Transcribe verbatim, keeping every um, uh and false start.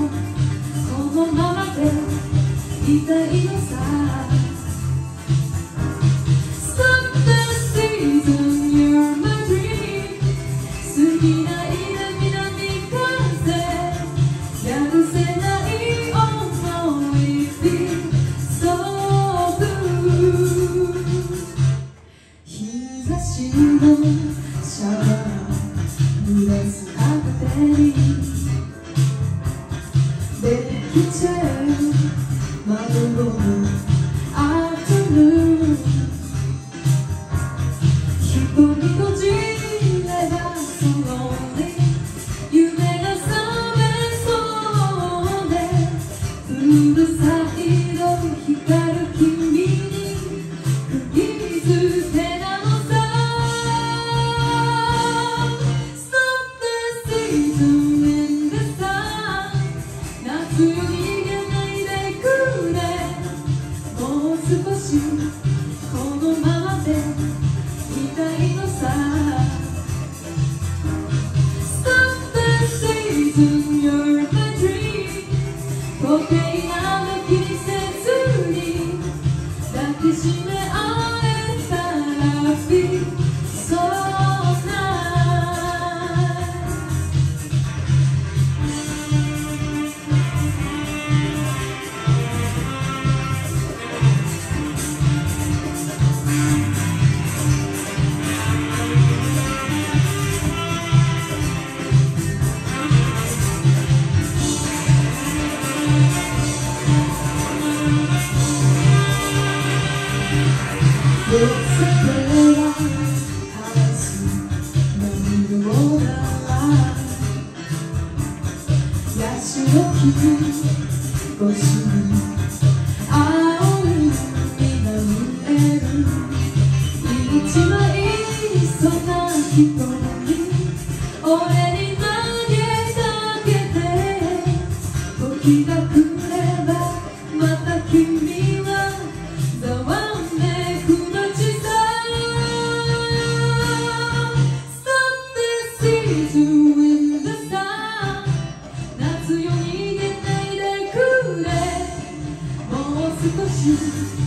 このままでいたいのさ。 Stop the season, you're my dream。 過ぎない南風、やるせない想い Feel so good。 日差しのシャワー濡らすカーテンにできちゃう窓のアフタヌーン。一人閉じればその夢が覚めそうで、うるさいの光る君に釘付けなのさ。 Stop the season in the sun。 夏よ逃げないでくれ。もう少しこのままでいたいのさ。 Stop the season, you're my dream。 時計など気にせずに抱きしめ合えたら Feel so nice。 寄せては交わす涙をなら、ヤシの木越しに青い海が見える。一枚そんな人に俺に投げかけて、時が来ればまた君はざわめく街さ。 Stop the season in the sun。 夏よ逃げないでくれ。もう少し